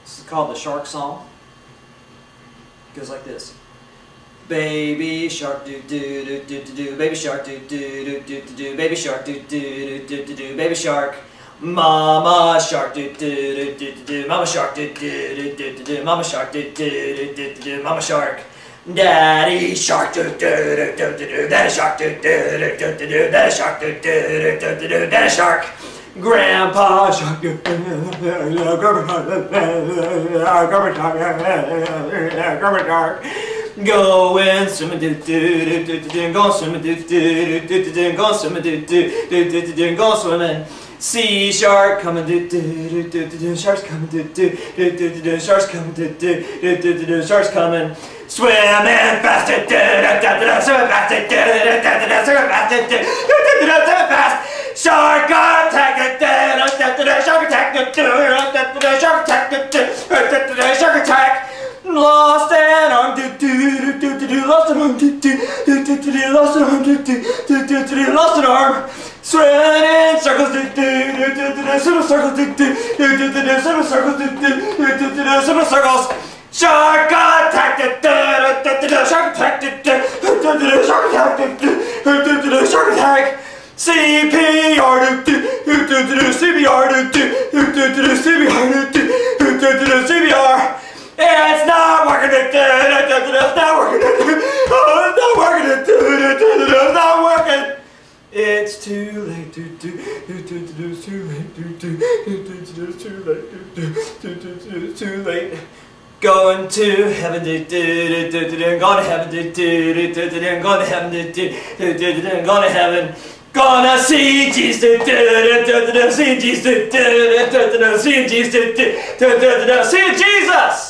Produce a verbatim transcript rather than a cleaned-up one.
This is called the Shark Song. It goes like this. Baby shark do do do do do do, baby shark do do do do do do, baby shark do do do do do do, baby shark. Mama shark do do do do do do, mama shark do do do do do do, mama shark do do do do do do, mama shark. Daddy shark do do do do do do, daddy shark do do do do do do, daddy shark do do do do do do, daddy shark. Grandpa shark do do do do do, grandpa shark, grandpa shark. Going swimming do do do do do, going swimming do do do do do, going swimming do do do do do, going swimming. Sea shark coming do do do do do do, sharks coming do do do do do do, sharks coming do do do do do do, sharks coming. Swimming fast do do do do do, swimming fast do do do do do, swimming fast do do do do do, swimming fast. Shark attack do do do do, shark attack do do do do, shark attack do do do do, shark attack. Lost an arm do do do do do, lost an arm do do do do do, lost an arm do do do do do, lost an arm. Swimming in circles do do do do do, swim circles do do do do do, swim circles do do do do do, swim circles. Shark attack do do do do, shark attack do do do do, shark attack do do do do, shark attack. C P R do do do do do, C P R do do do do do, C P R do do do do, C P R. It's not working, it's not working, oh, it's not working, it's not working. It's too late, it's too late, it's too late, it's too late. Going to heaven, going to heaven, going to heaven, going to heaven. Gonna see Jesus, see Jesus, see Jesus, see Jesus.